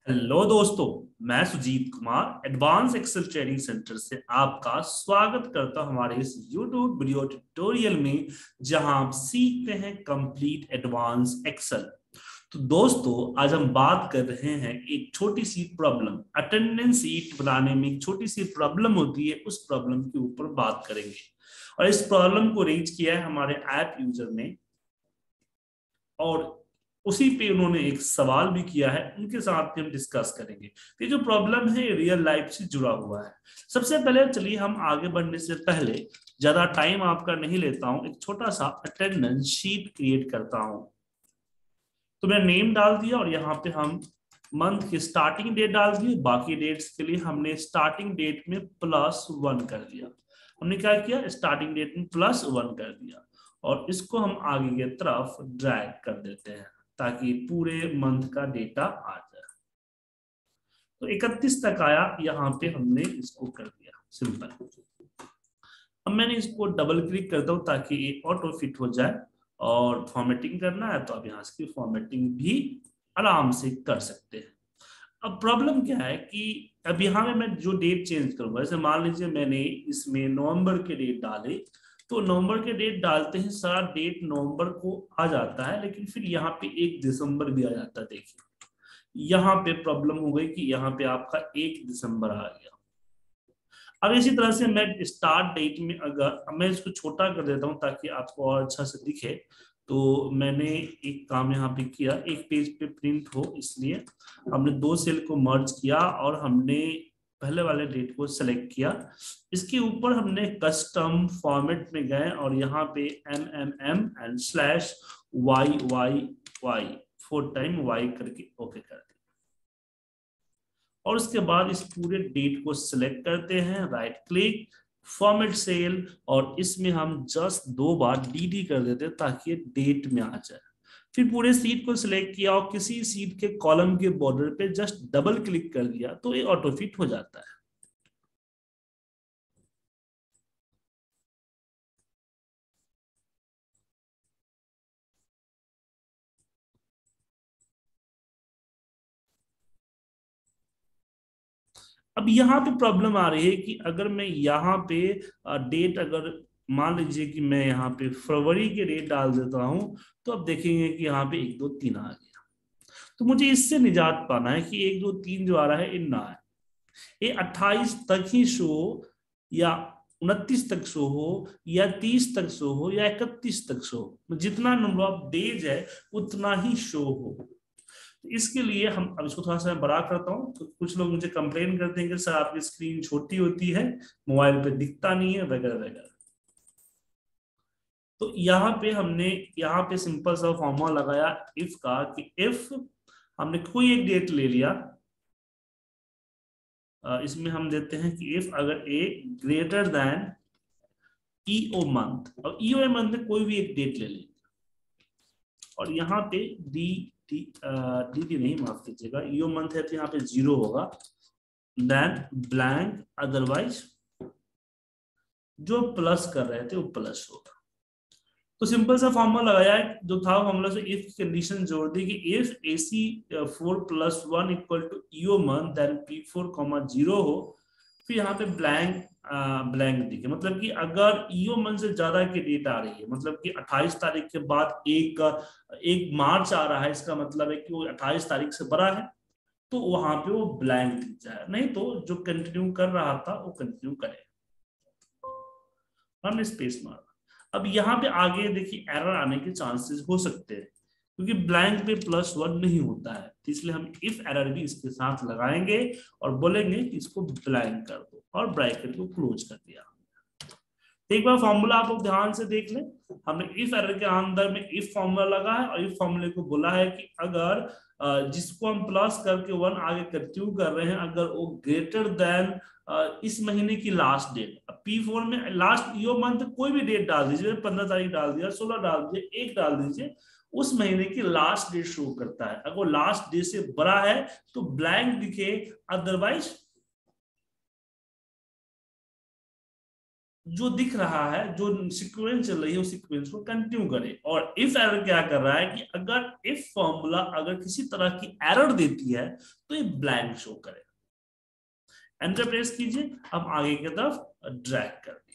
Hello दोस्तों, मैं Sujit Kumar advance excel training centre से आपका स्वागत करता हूं हमारे इस यूट्यूब वीडियो ट्यूटोरियल में, जहां आप सीखते हैं कंप्लीट एडवांस एक्सेल। तो दोस्तों, आज हम बात कर रहे हैं एक छोटी सी प्रॉब्लम। अटेंडेंस शीट बनाने में एक छोटी सी प्रॉब्लम होती है, उस प्रॉब्लम के ऊपर बात करेंगे। और इस प्रॉब्लम को रेज किया है हमारे ऐप यूजर ने, और उसी पे उन्होंने एक सवाल भी किया है, उनके साथ भी हम डिस्कस करेंगे। ये जो प्रॉब्लम है रियल लाइफ से जुड़ा हुआ है। सबसे पहले चलिए हम आगे बढ़ने से पहले, ज्यादा टाइम आपका नहीं लेता हूं, एक छोटा सा अटेंडेंस शीट क्रिएट करता हूं। तो मैं नेम डाल दिया और यहाँ पे हम मंथ की स्टार्टिंग डेट डाल दी। बाकी डेट्स के लिए हमने स्टार्टिंग डेट में +1 कर दिया। हमने क्या किया, स्टार्टिंग डेट में +1 कर दिया और इसको हम आगे की तरफ ड्रैग कर देते हैं ताकि पूरे मंथ का डेटा आ जाए। तो 31 तक आया, यहाँ पे हमने इसको कर दिया सिंपल। अब मैंने इसको डबल क्लिक करता हूँ ताकि ये ऑटो फिट हो जाए, और फॉर्मेटिंग करना है तो आप यहाँ से फॉर्मेटिंग भी आराम से कर सकते हैं। अब प्रॉब्लम क्या है कि अब यहाँ में मैं जो डेट चेंज करूंगा, जैसे मान लीजिए मैंने इसमें नवंबर के डेट डाले, तो नवंबर के डेट डालते हैं सारा डेट नवंबर को आ जाता है, लेकिन फिर यहाँ पे 1 दिसंबर भी आ जाता है। देखिए यहाँ पे प्रॉब्लम हो गई कि यहाँ पे आपका 1 दिसंबर आ गया। अब इसी तरह से मैं स्टार्ट डेट में, अगर मैं इसको छोटा कर देता हूं ताकि आपको और अच्छा से दिखे, तो मैंने एक काम यहाँ पे किया, एक पेज पे प्रिंट हो इसलिए हमने 2 सेल को मर्ज किया और हमने पहले वाले डेट को सेलेक्ट किया। इसके ऊपर हमने कस्टम फॉर्मेट में गए और यहाँ पे MMM and /YYY 4 time Y करके ओके कर दिया। और उसके बाद इस पूरे डेट को सिलेक्ट करते हैं, राइट क्लिक, फॉर्मेट सेल, और इसमें हम जस्ट 2 बार DD कर देते हैं ताकि डेट में आ जाए। फिर पूरे सीट को सिलेक्ट किया और किसी सीट के कॉलम के बॉर्डर पे जस्ट डबल क्लिक कर दिया तो ये ऑटो फिट हो जाता है। अब यहाँ पे प्रॉब्लम आ रही है कि अगर मैं यहाँ पे डेट, अगर मान लीजिए कि मैं यहाँ पे फरवरी के डेट डाल देता हूं, तो अब देखेंगे कि यहाँ पे 1 2 3 आ गया। तो मुझे इससे निजात पाना है कि 1 2 3 जो आ रहा है ये ना है, ये 28 तक ही शो हो, या 29 तक शो हो, या 30 तक शो हो, या 31 तक शो हो। जितना नंबर ऑफ डेज है उतना ही शो हो। इसके लिए हम अब इसको थोड़ा सा बड़ा करता हूँ। तो कुछ लोग मुझे कंप्लेन करते हैं कि सर आपकी स्क्रीन छोटी होती है, मोबाइल पे दिखता नहीं है, वगैरह वगैरह। तो यहाँ पे हमने यहाँ पे सिंपल सा फॉर्मूला लगाया इफ का, कि इफ हमने कोई एक डेट ले लिया, इसमें हम देते हैं कि इफ अगर A greater than EO month, और ईओ मंथ में कोई भी एक डेट ले लेंगे, और यहाँ पे डी डी डी डी नहीं, माफ कीजिएगा, ईओ मंथ है तो यहाँ पे 0 होगा, देन ब्लैंक, अदरवाइज जो प्लस कर रहे थे वो प्लस होगा। तो सिंपल सा फॉर्मूला लगाया है, जो था फॉर्मूला से इफ कंडीशन जोड़ दी कि if AC4 + 1 = EO month then P4, 0 हो, फिर यहाँ पे ब्लैंक ब्लैंक दिखे, मतलब कि अगर ईओ मंथ से ज्यादा की डेट आ रही है, मतलब कि 28 तारीख के बाद 1 मार्च आ रहा है, इसका मतलब है कि वो 28 तारीख से बड़ा है, तो वहां पे वो ब्लैंक दिख जाए, नहीं तो जो कंटिन्यू कर रहा था वो कंटिन्यू करे। हमने स्पेस मारा। अब यहाँ पे आगे देखिए एरर आने के चांसेस हो सकते हैं, क्योंकि ब्लैंक पे +1 नहीं होता है, तो इसलिए हम इफ एरर भी इसके साथ लगाएंगे और बोलेंगे कि इसको ब्लैंक कर दो, और ब्रैकेट को क्लोज कर दिया। एक बार फॉर्मूला आप लोग ध्यान से देख लें। हमने इफ एरर के अंदर में इफ फॉर्मूला लगा है, और इफ फॉर्मूले को बोला है कि अगर जिसको हम प्लस करके 1 आगे कंटिन्यू कर रहे हैं, अगर वो ग्रेटर देन इस महीने की लास्ट डेट, P4 में लास्ट ईओ मंथ कोई भी डेट डाल दीजिए, 15 तारीख डाल दिया, 16 डाल दीजिए, 1 डाल दीजिए, उस महीने की लास्ट डेट शो करता है। अगर वो लास्ट डेट से बड़ा है तो ब्लैंक दिखे, अदरवाइज जो दिख रहा है, जो सीक्वेंस चल रही है, उस सीक्वेंस को कंटिन्यू करे। और इफ एरर क्या कर रहा है कि अगर इफ फॉर्मूला अगर किसी तरह की एरर देती है तो ये ब्लैंक शो करेगा। एंटर प्रेस कीजिए, अब आगे की तरफ ड्रैग कर दिए।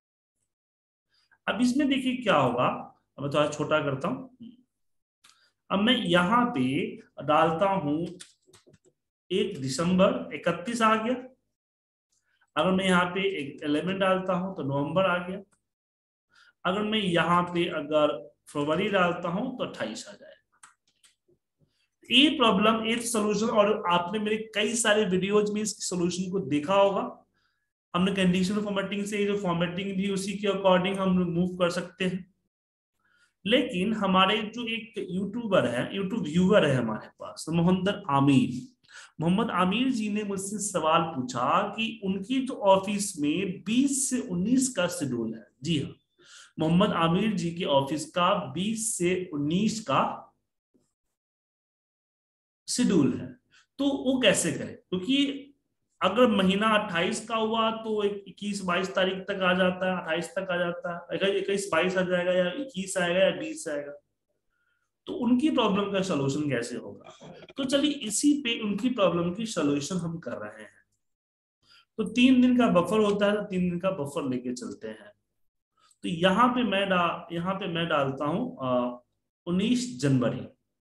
अब इसमें देखिए क्या होगा, अब मैं थोड़ा छोटा करता हूं। अब मैं यहां पे डालता हूं 1 दिसंबर 31 आ गया। अगर मैं यहाँ पे एक एलिमेंट डालता हूं तो नवंबर आ गया। अगर मैं यहाँ पे अगर फरवरी डालता हूं तो 28 आ जाएगा। ये प्रॉब्लम, एक सोल्यूशन, और आपने मेरे कई सारे वीडियोज में इस सोल्यूशन को देखा होगा। हमने कंडीशनल फॉर्मेटिंग से जो फॉर्मेटिंग भी उसी के अकॉर्डिंग हम मूव कर सकते हैं। लेकिन हमारे जो एक यूट्यूबर है, यूट्यूब व्यूअर है हमारे पास, मोहम्मद आमिर जी ने मुझसे सवाल पूछा कि उनकी जो ऑफिस में 20 से 19 का शेड्यूल है। जी हाँ, मोहम्मद आमिर जी के ऑफिस का 20 से 19 का शेड्यूल है, तो वो कैसे करें? क्योंकि अगर महीना 28 का हुआ तो 21-22 तारीख तक आ जाता है, 28 तक आ जाता है, अगर 21-22 आ जाएगा या 21 आएगा या 20 आएगा, तो उनकी प्रॉब्लम का सलूशन कैसे होगा? तो चलिए इसी पे उनकी प्रॉब्लम की सलूशन हम कर रहे हैं। तो 3 दिन का बफर होता है, तो 3 दिन का बफर लेके चलते हैं। तो यहाँ पे मैं डालता हूं 19 जनवरी,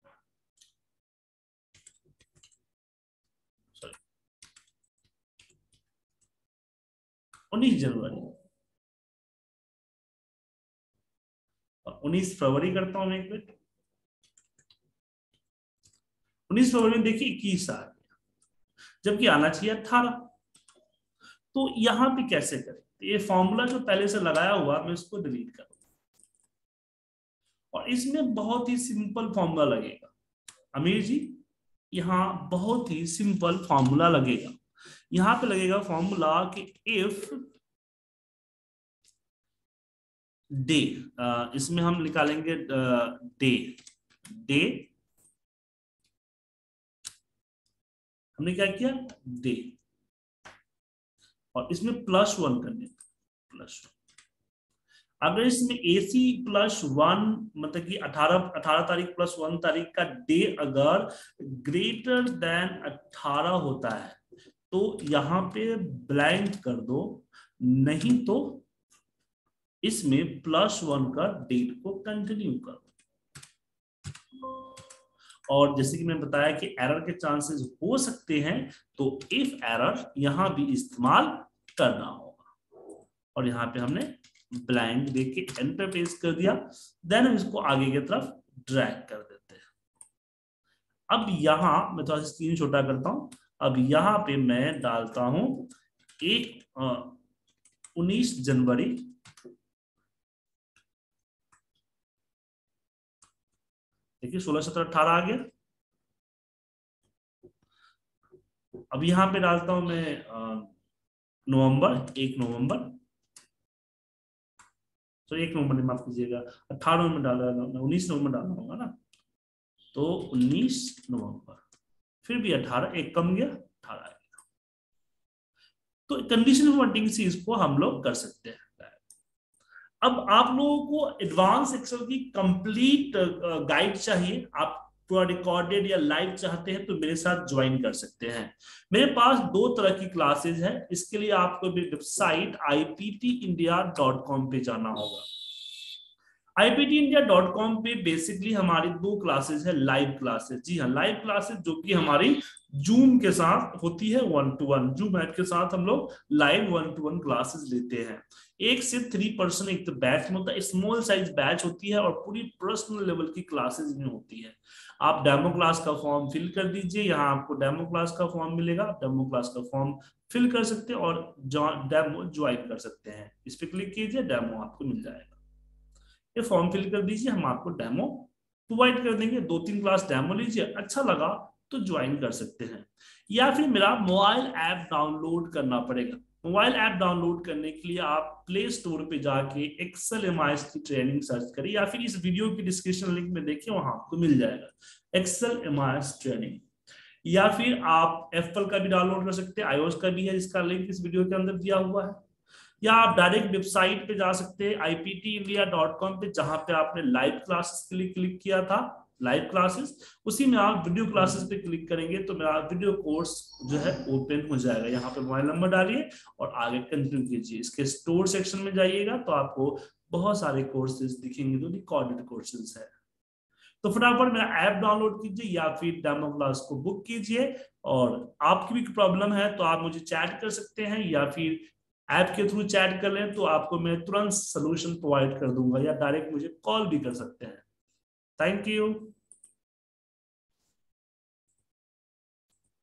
19 जनवरी। 19 फरवरी करता हूं एक मिनट। 19 फरवरी में देखिए 21 आ गया, जबकि आना चाहिए 18। तो यहां पे कैसे करें? तो ये फॉर्मूला जो पहले से लगाया हुआ, मैं इसको डिलीट करूं, और इसमें बहुत ही सिंपल फॉर्मूला लगेगा। अमीर जी, यहाँ बहुत ही सिंपल फॉर्मूला लगेगा। यहां पे लगेगा फॉर्मूला कि इफ डे, इसमें हम निकालेंगे डे, डे, हमने क्या किया, डे, और इसमें +1 करने, +1। अगर इसमें AC +1 मतलब कि 18 तारीख +1 तारीख का डे अगर ग्रेटर देन 18 होता है तो यहां पे ब्लैंक कर दो, नहीं तो इसमें +1 का डेट को कंटिन्यू करो। और जैसे कि मैंने बताया कि एरर के चांसेस हो सकते हैं, तो इफ एरर यहां भी इस्तेमाल करना होगा। और यहाँ पे हमने ब्लैंक देख के एंटर प्रेस कर दिया, देन हम इसको आगे की तरफ ड्रैग कर देते हैं। अब यहां मैं थोड़ा सा स्क्रीन छोटा करता हूं। अब यहां पे मैं डालता हूं 19 जनवरी, देखिए 16, 17, 18 आ गया। अब यहां पे डालता हूं मैं नवंबर, 1 नवंबर, तो 1 नवंबर नहीं, माफ कीजिएगा, 18 नवंबर डाला, 19 नवंबर डालना होगा ना, तो 19 नवंबर, फिर भी 18, एक कम गया, 18 आ गया। तो कंडीशनल फॉर्मेटिंग से इसको हम लोग कर सकते हैं। अब आप लोगों को एडवांस एक्सेल की कंप्लीट गाइड चाहिए, आप पूरा रिकॉर्डेड या लाइव चाहते हैं, तो मेरे साथ ज्वाइन कर सकते हैं। मेरे पास 2 तरह की क्लासेस हैं। इसके लिए आपको मेरी वेबसाइट iptindia.com पे जाना होगा। iptindia.com पे बेसिकली हमारी 2 क्लासेस है, लाइव क्लासेस। जी हाँ, लाइव क्लासेस जो कि हमारी जूम के साथ होती है, 1-to-1 जूम ऐप के साथ हम लोग लाइव 1-to-1 क्लासेस लेते हैं। 1 से 3 पर्सन एक तो बैच में होता है, स्मॉल साइज बैच होती है, और पूरी पर्सनल लेवल की क्लासेस में होती है। आप डेमो क्लास का फॉर्म फिल कर दीजिए, यहाँ आपको डेमो क्लास का फॉर्म मिलेगा, डेमो क्लास का फॉर्म फिल कर सकते हैं और डेमो ज्वाइन कर सकते हैं। इस पर क्लिक कीजिए, डेमो आपको मिल जाएगा। ये फॉर्म फिल कर दीजिए, हम आपको डेमो प्रोवाइड कर देंगे। 2-3 क्लास डेमो लीजिए, अच्छा लगा तो ज्वाइन कर सकते हैं। या फिर मेरा मोबाइल ऐप डाउनलोड करना पड़ेगा। मोबाइल ऐप डाउनलोड करने के लिए आप प्ले स्टोर पे जाके एक्सेल एमआईएस की ट्रेनिंग सर्च करिए, या फिर इस वीडियो की डिस्क्रिप्शन लिंक में देखिए, वहां आपको मिल जाएगा एक्सेल एमआईएस ट्रेनिंग। या फिर आप एप्पल का भी डाउनलोड कर सकते हैं, iOS का भी है, जिसका लिंक इस वीडियो के अंदर दिया हुआ है। या आप डायरेक्ट वेबसाइट पे जा सकते हैं iptindia.com पे, जहां पे आपने लाइव क्लासेस के लिए क्लिक किया था, लाइव क्लासेस, उसी में आप वीडियो क्लासेस पे क्लिक करेंगे तो मेरा वीडियो कोर्स जो है ओपन हो जाएगा। यहाँ पे मोबाइल नंबर डालिए और आगे कंटिन्यू कीजिए। इसके स्टोर सेक्शन में जाइएगा तो आपको बहुत सारे कोर्सेज दिखेंगे जो रिकॉर्डेड कोर्सेज है। तो फटाफट मेरा ऐप डाउनलोड कीजिए या फिर डेमो क्लास को बुक कीजिए। और आपकी भी प्रॉब्लम है तो आप मुझे चैट कर सकते हैं, या फिर ऐप के थ्रू चैट कर लें तो आपको मैं तुरंत सोल्यूशन प्रोवाइड कर दूंगा, या डायरेक्ट मुझे कॉल भी कर सकते हैं। Thank you.